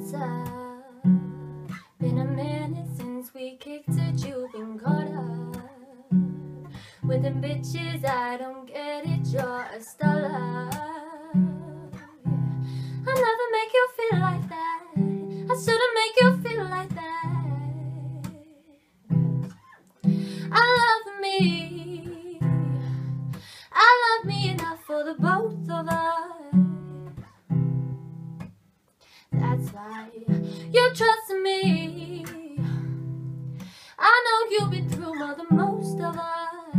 what's up? Been a minute since we kicked it, you've been caught up with them bitches, I don't get it, you're a star. I'll never make you feel like that, I shouldn't make you feel like that. I love me enough for the both of us. That's why you trust me. I know you've been through more than most of us.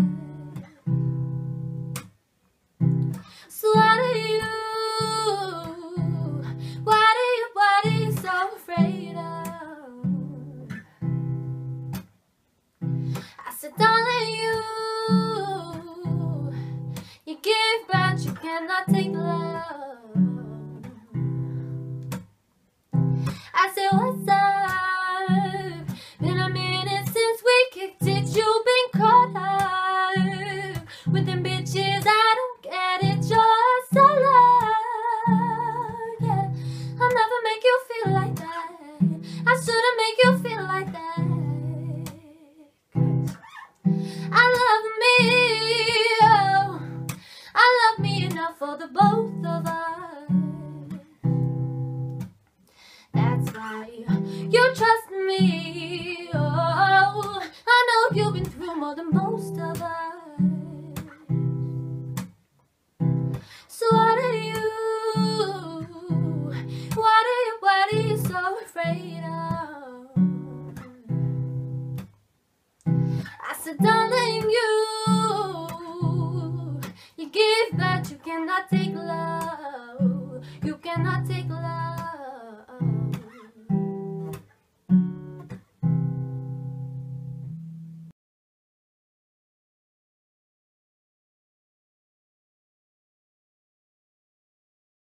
So what are you so afraid of? I said, darling, you give but you cannot take love. I said, what's up? Been a minute since we kicked it, you've been caught up with them bitches, I don't get it, you're so low. Yeah, I'll never make you feel like that, I shouldn't make you feel like that. I love me enough for the both of us. That's why you trust me. Oh, I know you've been through more than most of us. So what are you so afraid of? I said, darling, you give but you cannot take love. You cannot take love.